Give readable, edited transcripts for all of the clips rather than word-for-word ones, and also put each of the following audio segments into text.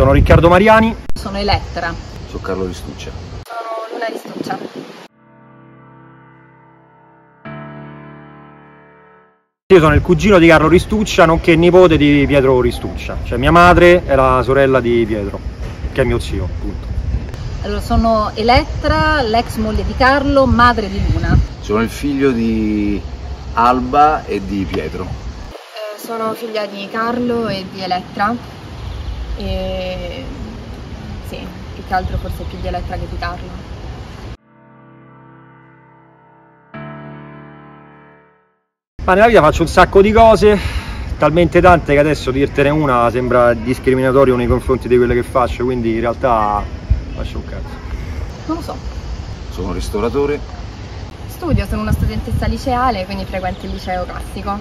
Sono Riccardo Mariani. Sono Elettra. Sono Carlo Ristuccia. Sono Luna Ristuccia. Io sono il cugino di Carlo Ristuccia, nonché nipote di Pietro Ristuccia. Cioè mia madre è la sorella di Pietro, che è mio zio, appunto. Allora, sono Elettra, l'ex moglie di Carlo, madre di Luna. Sono il figlio di Alba e di Pietro. Sono figlia di Carlo e di Elettra. E sì, più che altro forse più di Elettra che di Carlo. Ma nella vita faccio un sacco di cose, talmente tante che adesso dirtene una sembra discriminatorio nei confronti di quelle che faccio, quindi in realtà faccio un cazzo. Non lo so. Sono ristoratore. Studio, sono una studentessa liceale, quindi frequento il liceo classico.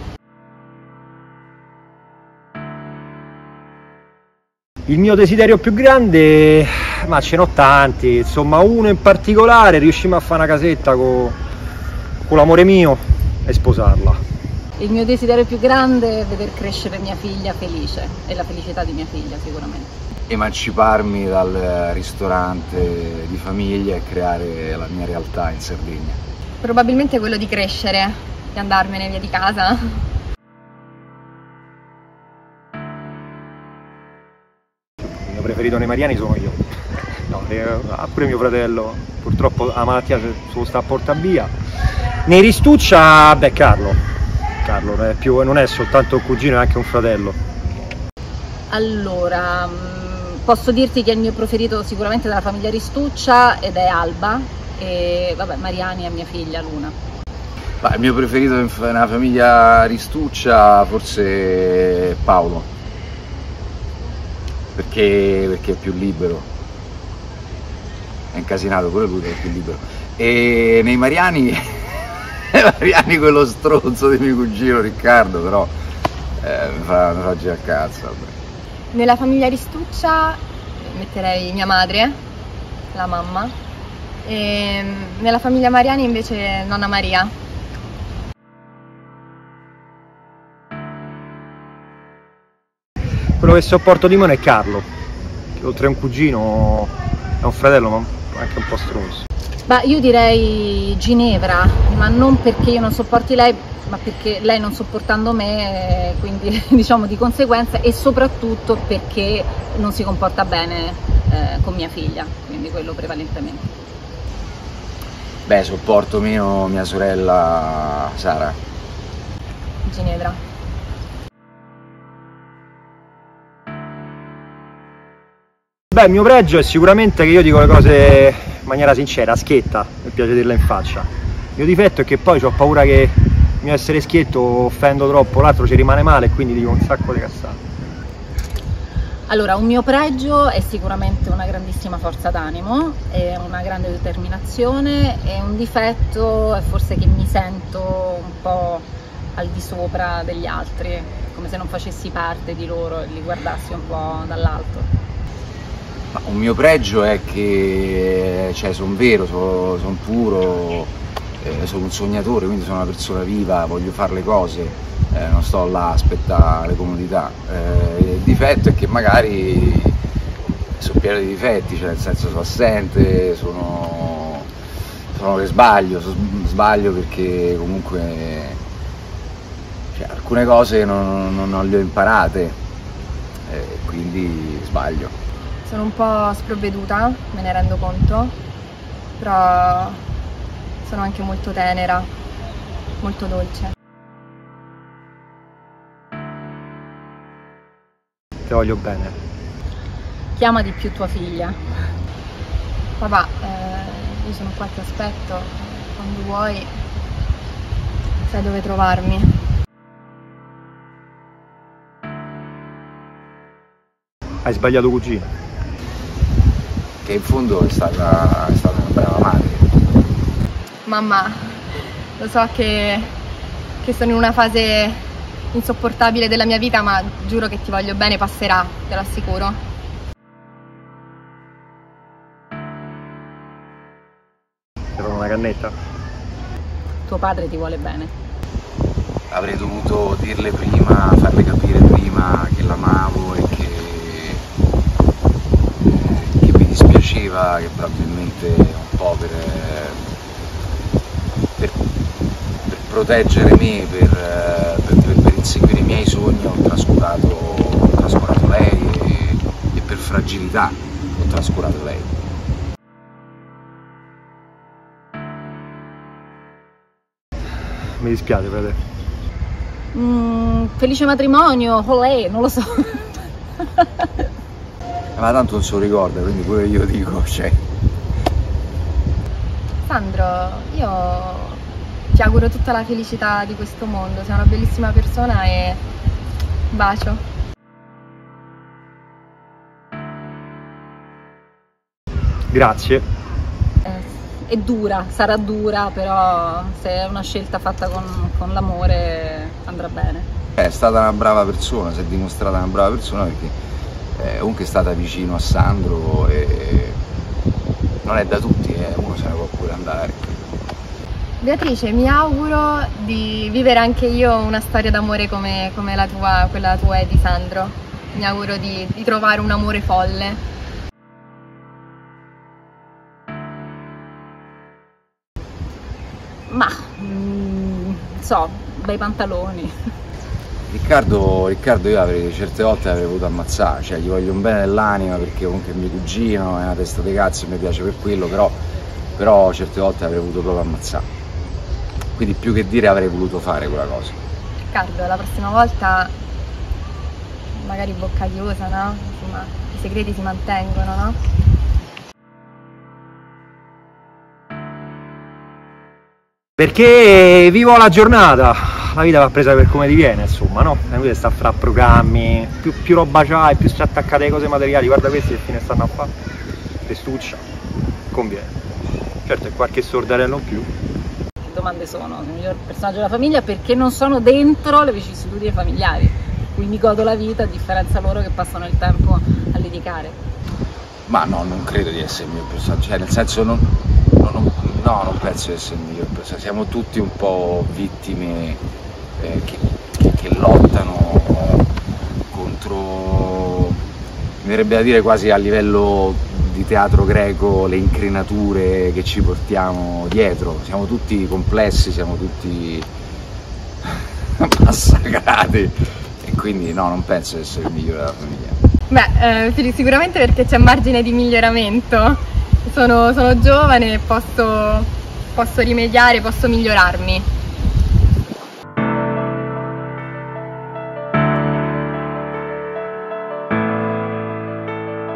Il mio desiderio più grande, ma ce n'ho tanti, insomma uno in particolare, riuscimo a fare una casetta con l'amore mio e sposarla. Il mio desiderio più grande è veder crescere mia figlia felice e la felicità di mia figlia sicuramente. Emanciparmi dal ristorante di famiglia e creare la mia realtà in Sardegna. Probabilmente quello di crescere, di andarmene via di casa. Il mio preferito nei Mariani sono io. No, pure mio fratello, purtroppo la malattia se lo sta a portare via. Nei Ristuccia, beh, Carlo non è soltanto un cugino, è anche un fratello. Allora, posso dirti che il mio preferito sicuramente della famiglia Ristuccia ed è Alba e vabbè, Mariani è mia figlia Luna. Ma il mio preferito nella famiglia Ristuccia forse è Paolo, perché è più libero, è incasinato pure lui, è più libero. E nei Mariani quello stronzo di mio cugino Riccardo, però mi fa girare il cazzo. Vabbè. Nella famiglia Ristuccia metterei mia madre, la mamma, e nella famiglia Mariani invece nonna Maria. Quello che sopporto di meno è Carlo, che oltre a un cugino è un fratello, ma anche un po' stronzo. Ma io direi Ginevra, ma non perché io non sopporti lei, ma perché lei non sopportando me, quindi diciamo di conseguenza, e soprattutto perché non si comporta bene con mia figlia, quindi quello prevalentemente. Beh, sopporto meno mia sorella Sara. Ginevra. Beh, il mio pregio è sicuramente che io dico le cose in maniera sincera, schietta, mi piace dirla in faccia. Il mio difetto è che poi ho paura che il mio essere schietto offendo troppo, l'altro ci rimane male e quindi dico un sacco di cazzate. Allora, un mio pregio è sicuramente una grandissima forza d'animo e una grande determinazione, e un difetto è forse che mi sento un po' al di sopra degli altri, come se non facessi parte di loro e li guardassi un po' dall'alto. Ma un mio pregio è che sono vero, sono puro, sono un sognatore, quindi sono una persona viva, voglio fare le cose, non sto là a aspettare le comodità. Il difetto è che magari sono pieno di difetti, cioè nel senso sono assente, sono che sbaglio perché comunque alcune cose non le ho imparate, quindi sbaglio. Sono un po' sprovveduta, me ne rendo conto, però sono anche molto tenera, molto dolce. Ti voglio bene. Chiama di più tua figlia. Papà, io sono qua, ti aspetto, quando vuoi, sai dove trovarmi. Hai sbagliato cugino. Che in fondo è stata una brava madre. Mamma, lo so che sono in una fase insopportabile della mia vita, ma giuro che ti voglio bene, passerà, te lo assicuro. Era una cannetta? Tuo padre ti vuole bene. Avrei dovuto dirle prima, farle capire prima che l'amavo e che diceva che probabilmente un po' per proteggere me, per inseguire i miei sogni ho trascurato lei e per fragilità ho trascurato lei. Mi dispiace, frate. Felice matrimonio, olè, non lo so. Ma tanto non se lo ricorda, quindi pure io dico, cioè. Sandro, io ti auguro tutta la felicità di questo mondo, sei una bellissima persona e un bacio. Grazie. È dura, sarà dura, però se è una scelta fatta con l'amore andrà bene. È stata una brava persona, si è dimostrata una brava persona perché comunque è stata vicino a Sandro e non è da tutti, uno se ne può pure andare. Beatrice, mi auguro di vivere anche io una storia d'amore come la tua, quella tua e di Sandro. Mi auguro di trovare un amore folle. Ma, so, bei pantaloni. Riccardo io certe volte l'avrei voluto ammazzare, cioè gli voglio un bene nell'anima perché comunque è mio cugino, è una testa di cazzo e mi piace per quello, però certe volte avrei voluto proprio ammazzare. Quindi più che dire avrei voluto fare quella cosa. Riccardo, la prossima volta magari bocca chiusa, no? Insomma, i segreti si mantengono, no? Perché vivo la giornata, la vita va presa per come ti viene, insomma, no? La vita sta fra programmi, più roba c'hai, più stai attaccate alle cose materiali, guarda questi che fine stanno a fare, testuccia, conviene. Certo è qualche sordarello in più. Che domande sono? Il miglior personaggio della famiglia perché non sono dentro le vicissitudini familiari, quindi godo la vita a differenza loro che passano il tempo a litigare. Ma no, non credo di essere il mio personaggio, cioè nel senso non penso di essere il miglior personaggio, siamo tutti un po' vittime che lottano contro, mi verrebbe da dire quasi a livello di teatro greco, le incrinature che ci portiamo dietro, siamo tutti complessi, siamo tutti massacrati e quindi no, non penso di essere il migliore della famiglia. Beh, sicuramente perché c'è margine di miglioramento. Sono giovane e posso rimediare, posso migliorarmi.